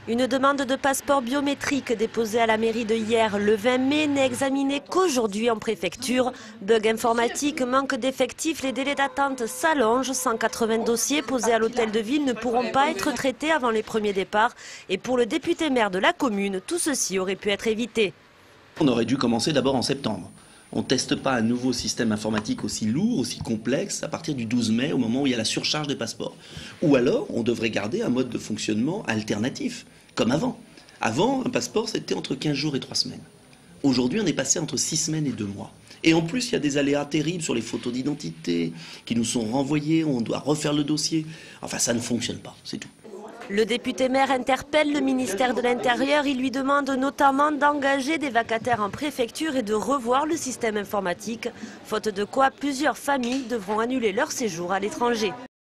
Une demande de passeport biométrique déposée à la mairie de hier, le 20 mai, n'est examinée qu'aujourd'hui en préfecture. Bug informatique, manque d'effectifs, les délais d'attente s'allongent. 180 dossiers posés à l'hôtel de ville ne pourront pas être traités avant les premiers départs. Et pour le député maire de la commune, tout ceci aurait pu être évité. On aurait dû commencer d'abord en septembre. On ne teste pas un nouveau système informatique aussi lourd, aussi complexe, à partir du 12 mai, au moment où il y a la surcharge des passeports. Ou alors, on devrait garder un mode de fonctionnement alternatif, comme avant. Avant, un passeport, c'était entre 15 jours et 3 semaines. Aujourd'hui, on est passé entre 6 semaines et 2 mois. Et en plus, il y a des aléas terribles sur les photos d'identité qui nous sont renvoyées, on doit refaire le dossier. Enfin, ça ne fonctionne pas, c'est tout. Le député maire interpelle le ministère de l'Intérieur. Il lui demande notamment d'engager des vacataires en préfecture et de revoir le système informatique. Faute de quoi, plusieurs familles devront annuler leur séjour à l'étranger.